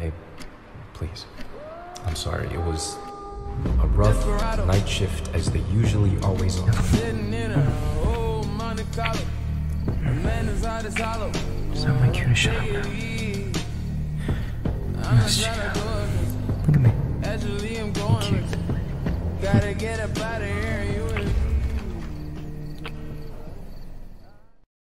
Babe, please. I'm sorry, it was a rough night shift as they usually always are. It's not my cue to shut up now. Nice, Chica. Look at me. I'm cute.